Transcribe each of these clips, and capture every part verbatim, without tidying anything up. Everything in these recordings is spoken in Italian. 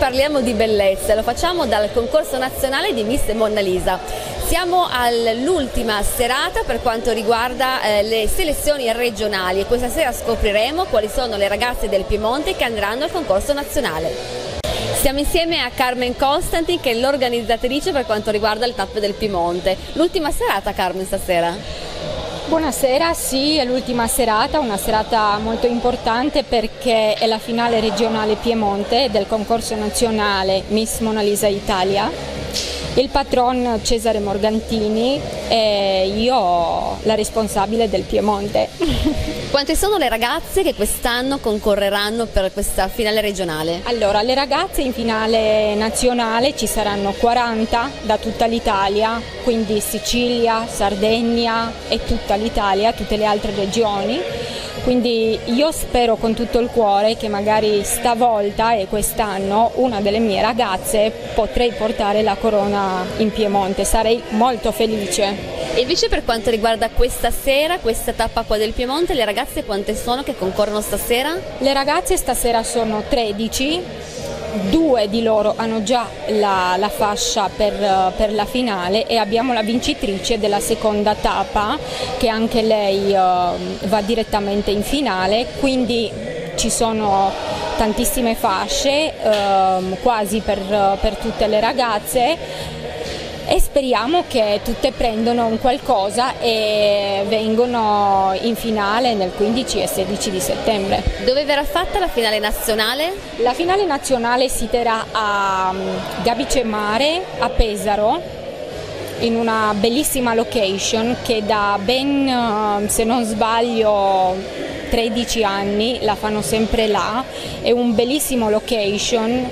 parliamo di bellezza, lo facciamo dal concorso nazionale di Miss Mona Lisa. Siamo all'ultima serata per quanto riguarda eh, le selezioni regionali e questa sera scopriremo quali sono le ragazze del Piemonte che andranno al concorso nazionale. Siamo insieme a Carmen Constantin, che è l'organizzatrice per quanto riguarda le tappe del Piemonte. L'ultima serata, Carmen, stasera? Buonasera, sì, è l'ultima serata, una serata molto importante perché è la finale regionale Piemonte del concorso nazionale Miss Mona Lisa Italia. Il patron Cesare Morgantini e io la responsabile del Piemonte. Quante sono le ragazze che quest'anno concorreranno per questa finale regionale? Allora, le ragazze in finale nazionale ci saranno quaranta da tutta l'Italia, quindi Sicilia, Sardegna e tutta l'Italia, tutte le altre regioni. Quindi io spero con tutto il cuore che magari stavolta e quest'anno una delle mie ragazze potrei portare la corona in Piemonte, sarei molto felice. E invece per quanto riguarda questa sera, questa tappa qua del Piemonte, le ragazze quante sono che concorrono stasera? Le ragazze stasera sono tredici, due di loro hanno già la, la fascia per, per la finale e abbiamo la vincitrice della seconda tappa che anche lei uh, va direttamente in finale, quindi ci sono tantissime fasce, uh, quasi per, per tutte le ragazze. E speriamo che tutte prendano un qualcosa e vengono in finale nel quindici e sedici di settembre. Dove verrà fatta la finale nazionale? La finale nazionale si terrà a Gabice Mare, a Pesaro, in una bellissima location che da ben, se non sbaglio, tredici anni la fanno sempre là. È un bellissimo location.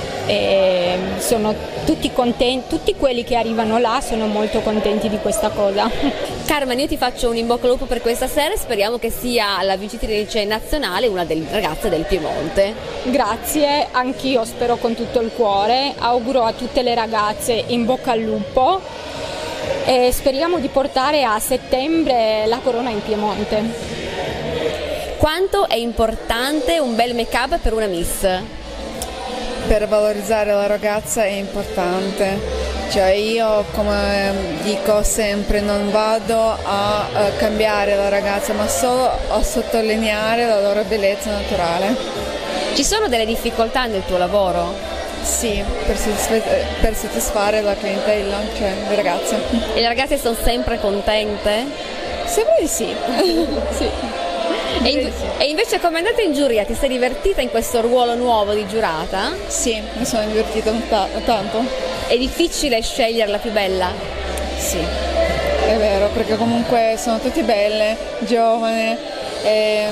E sono tutti contenti, tutti quelli che arrivano là sono molto contenti di questa cosa. Carmen, io ti faccio un in bocca al lupo per questa sera e speriamo che sia la vincitrice nazionale una delle ragazze del Piemonte. Grazie, anch'io spero con tutto il cuore, auguro a tutte le ragazze in bocca al lupo e speriamo di portare a settembre la corona in Piemonte. Quanto è importante un bel make-up per una Miss? Per valorizzare la ragazza è importante, cioè io come dico sempre non vado a, a cambiare la ragazza ma solo a sottolineare la loro bellezza naturale. Ci sono delle difficoltà nel tuo lavoro? Sì, per, soddisfare, per soddisfare la clientela, cioè le ragazze. E le ragazze sono sempre contente? Sembra di sì. Sì. E, in, e invece come è andata in giuria? Ti sei divertita in questo ruolo nuovo di giurata? Sì, mi sono divertita tanto. È difficile scegliere la più bella? Sì, è vero, perché comunque sono tutte belle, giovani e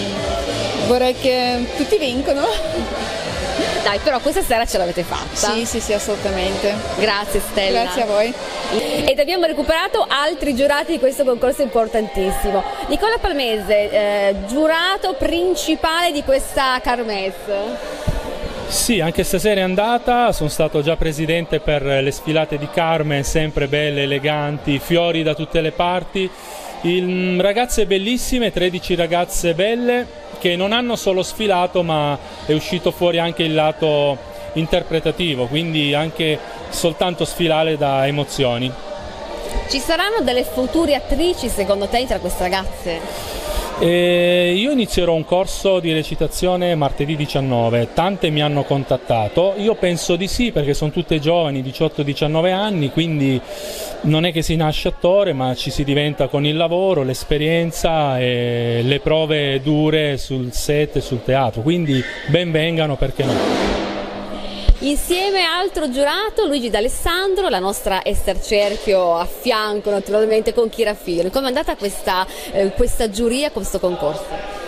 um, vorrei che tutti vincono. Dai, però questa sera ce l'avete fatta. Sì, sì, sì, assolutamente. Grazie Stella. Grazie a voi. Ed abbiamo recuperato altri giurati di questo concorso importantissimo. Nicola Palmese, eh, giurato principale di questa Kermesse. Sì, anche stasera è andata, sono stato già presidente per le sfilate di Carmen, sempre belle, eleganti, fiori da tutte le parti. Il, ragazze bellissime, tredici ragazze belle che non hanno solo sfilato ma è uscito fuori anche il lato interpretativo, quindi anche soltanto sfilare da emozioni. Ci saranno delle future attrici secondo te tra queste ragazze? E io inizierò un corso di recitazione martedì diciannove, tante mi hanno contattato, io penso di sì perché sono tutte giovani, diciotto diciannove anni, quindi non è che si nasce attore ma ci si diventa con il lavoro, l'esperienza e le prove dure sul set e sul teatro, quindi ben vengano, perché no. Insieme a altro giurato, Luigi D'Alessandro, la nostra Ester Cerchio a fianco naturalmente con Kira Filo. Come è andata questa, eh, questa giuria, questo concorso?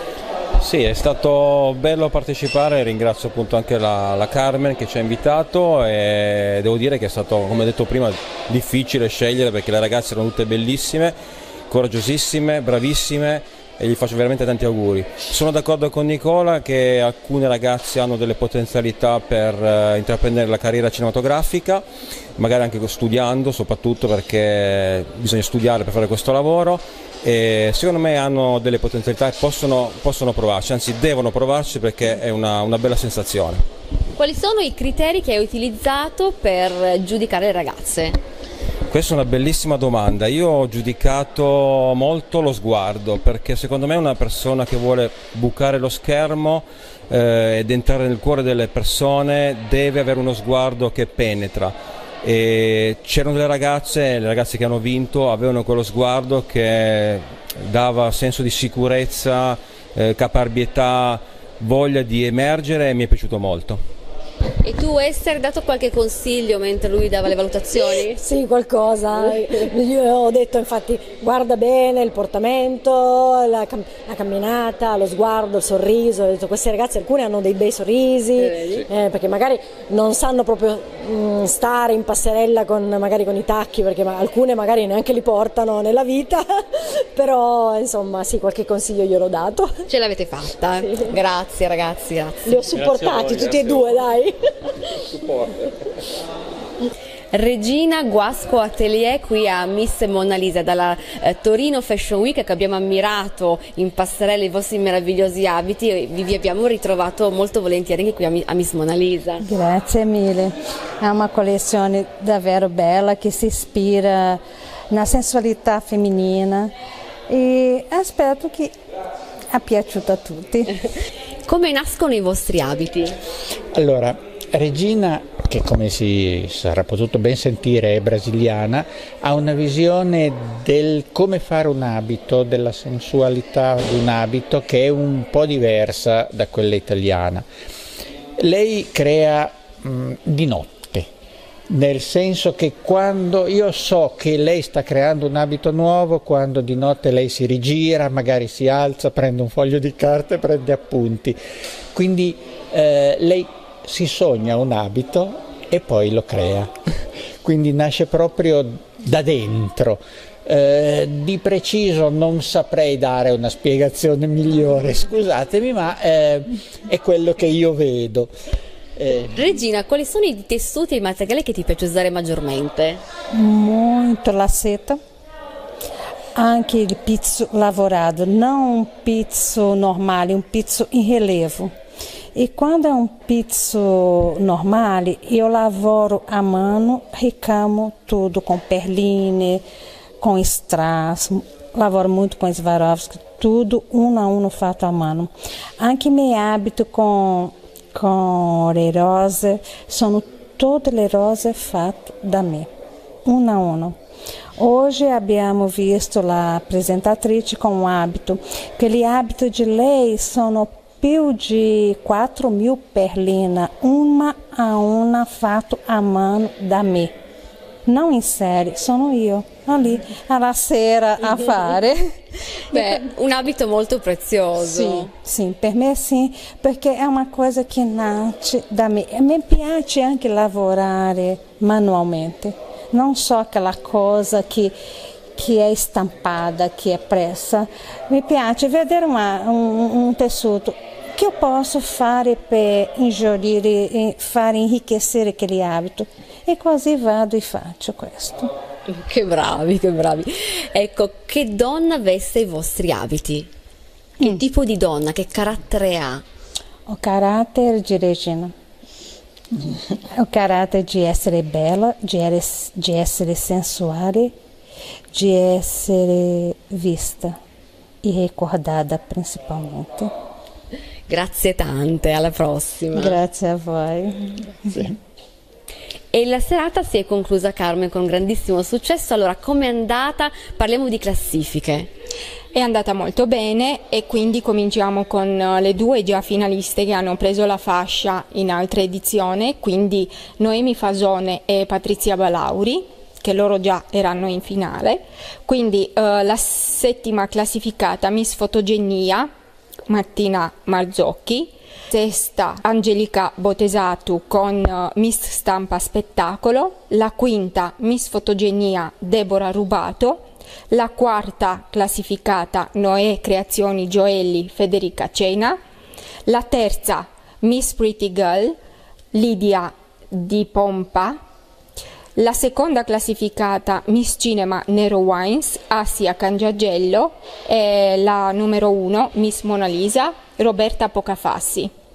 Sì, è stato bello partecipare, ringrazio appunto anche la, la Carmen che ci ha invitato e devo dire che è stato, come detto prima, difficile scegliere perché le ragazze erano tutte bellissime, coraggiosissime, bravissime e gli faccio veramente tanti auguri. Sono d'accordo con Nicola che alcune ragazze hanno delle potenzialità per uh, intraprendere la carriera cinematografica, magari anche studiando, soprattutto perché bisogna studiare per fare questo lavoro, e secondo me hanno delle potenzialità e possono, possono provarci, anzi devono provarci perché è una, una bella sensazione. Quali sono i criteri che hai utilizzato per giudicare le ragazze? Questa è una bellissima domanda. Io ho giudicato molto lo sguardo, perché secondo me una persona che vuole bucare lo schermo eh, ed entrare nel cuore delle persone deve avere uno sguardo che penetra. E c'erano delle ragazze, le ragazze che hanno vinto avevano quello sguardo che dava senso di sicurezza, eh, caparbietà, voglia di emergere, e mi è piaciuto molto. E tu, Esther, hai dato qualche consiglio mentre lui dava le valutazioni? Sì, qualcosa. Io ho detto infatti guarda bene il portamento, la, cam- la camminata, lo sguardo, il sorriso. Ho detto, queste ragazze alcune hanno dei bei sorrisi, eh, perché magari non sanno proprio mh, stare in passerella con, magari con i tacchi, perché ma- alcune magari neanche li portano nella vita, però insomma sì, qualche consiglio gliel'ho dato. Ce l'avete fatta. Sì. Grazie ragazzi, grazie. Li ho supportati tutti e due, dai. Regina Guasco Atelier qui a Miss Mona Lisa dalla eh, Torino Fashion Week, che abbiamo ammirato in passerella i vostri meravigliosi abiti, e vi, vi abbiamo ritrovato molto volentieri anche qui a, a Miss Mona Lisa. Grazie mille, è una collezione davvero bella che si ispira na sensualità femminina e aspetto che è piaciuta a tutti. Come nascono i vostri abiti? Allora, Regina, che come si sarà potuto ben sentire è brasiliana, ha una visione del come fare un abito, della sensualità di un abito che è un po' diversa da quella italiana. Lei crea mh, di notte, nel senso che quando io so che lei sta creando un abito nuovo, quando di notte lei si rigira, magari si alza, prende un foglio di carta e prende appunti. Quindi eh, lei si sogna un abito e poi lo crea, quindi nasce proprio da dentro. Eh, di preciso non saprei dare una spiegazione migliore, scusatemi, ma eh, è quello che io vedo. Eh. Regina, quali sono i tessuti e i materiali che ti piace usare maggiormente? Molto la seta, anche il pizzo lavorato, non un pizzo normale, un pizzo in rilievo. E quando è un pizzo normale, io lavoro a mano, ricamo tudo com perline, com strass, lavoro muito com Swarovski, tudo uno a uno fatto a mano. Anche i miei abiti con, con le rose, sono tutte le rose fatte da me, uno a uno. Hoje abbiamo visto la presentatrice com um abito, aquele abito de lei sono più di quattro mil perline, uma a una fatto a mano da me. Non in serie, sono io, lì alla sera a fare. Beh, un abito molto prezioso. Sì, sì, per me sì, perché è una cosa che nasce da me. E mi piace anche lavorare manualmente, non so aquela cosa che che è stampata, che è pressa. Mi piace vedere uma, un, un tessuto che io posso fare per ingiorire, fare enriquecer aquele abito, e così vado e faccio questo. Che bravi, che bravi. Ecco, che donna veste i vostri abiti? Che mm. tipo di donna, che carattere ha? O carattere di Regina. O carattere di essere bella, di, di essere sensuale, di essere vista e ricordata principalmente. Grazie tante, alla prossima. Grazie a voi. Sì. E la serata si è conclusa, Carmen, con grandissimo successo. Allora, com'è andata? Parliamo di classifiche. È andata molto bene e quindi cominciamo con le due già finaliste che hanno preso la fascia in altra edizione, quindi Noemi Fasone e Patrizia Balauri, che loro già erano in finale. Quindi eh, la settima classificata Miss Fotogenia, Martina Marzocchi, sesta Angelica Botesatu con uh, Miss Stampa Spettacolo, la quinta Miss Fotogenia Deborah Rubato, la quarta classificata Noè Creazioni Gioelli Federica Cena, la terza Miss Pretty Girl Lidia Di Pompa, la seconda classificata Miss Cinema Nero Wines Asia Cangiagello e la numero uno Miss Mona Lisa Roberta Pocafassi.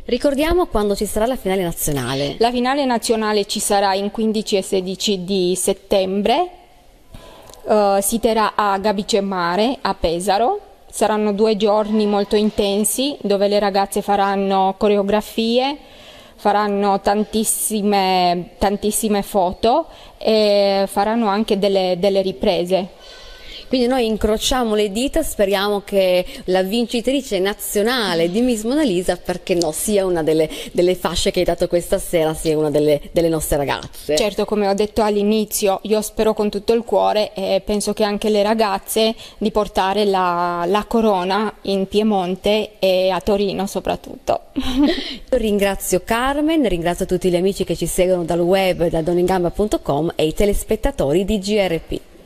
Ricordiamo quando ci sarà la finale nazionale. La finale nazionale ci sarà in quindici e sedici di settembre, uh, si terrà a Gabicemare, a Pesaro. Saranno due giorni molto intensi dove le ragazze faranno coreografie, faranno tantissime, tantissime foto e faranno anche delle, delle riprese. Quindi noi incrociamo le dita, speriamo che la vincitrice nazionale di Miss Mona Lisa, perché no, sia una delle, delle fasce che hai dato questa sera, sia una delle, delle nostre ragazze. Certo, come ho detto all'inizio, io spero con tutto il cuore e penso che anche le ragazze di portare la, la corona in Piemonte e a Torino soprattutto. Io ringrazio Carmen, ringrazio tutti gli amici che ci seguono dal web da doningamba punto com e i telespettatori di G R P.